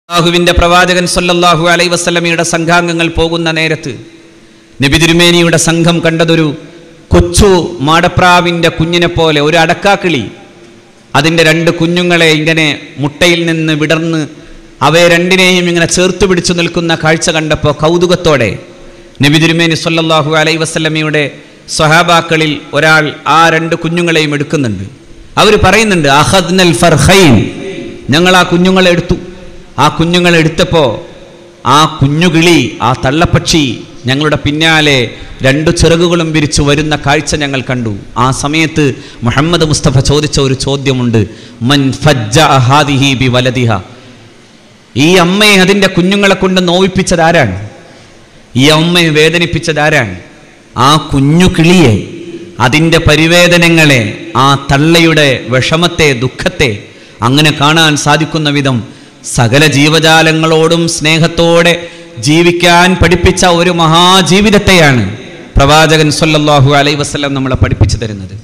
അല്ലാഹുവിന്റെ പ്രവാചകൻ സല്ലല്ലാഹു അലൈഹി വസല്ലമയുടെ സംഘാംഗങ്ങൾ പോകുന്ന നേരത്ത് നബി തിരുമേനിയുടെ സംഘം കണ്ടതൊരു കൊച്ചു മാടപ്രാവിന്റെ കുഞ്ഞിനെ പോലെ ഒരു അടക്കാക്കിളി അതിൻ്റെ രണ്ട് കുഞ്ഞുങ്ങളെ ഇങ്ങനെ മുട്ടയിൽ നിന്ന് വിടർന്ന് അവയെ രണ്ടിനെയും ഇങ്ങനെ ചേർത്ത് പിടിച്ചു നിൽക്കുന്ന കാഴ്ച കണ്ടപ്പോൾ കൗതുകത്തോടെ നബി തിരുമേനി സല്ലല്ലാഹു അലൈഹി വസല്ലമയുടെ സ്വഹാബാക്കളിൽ ഒരാൾ ആ രണ്ട് കുഞ്ഞുങ്ങളെയും എടുക്കുന്നുണ്ട്. അവർ പറയുന്നുണ്ട്, അഖദ്നൽ ഫർഖൈൻ, ഞങ്ങൾ ആ കുഞ്ഞുങ്ങളെ എടുത്തു. ആ കുഞ്ഞുങ്ങളെ എടുത്തപ്പോൾ ആ കുഞ്ഞുകിളി, ആ തള്ളപ്പക്ഷി ഞങ്ങളുടെ പിന്നാലെ രണ്ടു ചിറകുകളും വിരിച്ചു വരുന്ന കാഴ്ച ഞങ്ങൾ കണ്ടു. ആ സമയത്ത് മുഹമ്മദ് മുസ്തഫ ചോദിച്ച ഒരു ചോദ്യമുണ്ട്, മൻ ഫജ്ജഅ ഹാദിഹി ബിവലദിഹ, ഈ അമ്മയെ അതിൻ്റെ കുഞ്ഞുങ്ങളെ കൊണ്ട് നോവിപ്പിച്ചത് ആരാണ്? ഈ അമ്മയെ വേദനിപ്പിച്ചത് ആരാണ്? ആ കുഞ്ഞു കിളിയെ, അതിൻ്റെ പരിവേദനങ്ങളെ, ആ തള്ളയുടെ വിഷമത്തെ, ദുഃഖത്തെ അങ്ങനെ കാണാൻ സാധിക്കുന്ന വിധം സകല ജീവജാലങ്ങളോടും സ്നേഹത്തോടെ ജീവിക്കാൻ പഠിപ്പിച്ച ഒരു മഹാജീവിതത്തെയാണ് പ്രവാചകൻ സല്ലല്ലാഹു അലൈഹി വസല്ലം നമ്മളെ പഠിപ്പിച്ചു തരുന്നത്.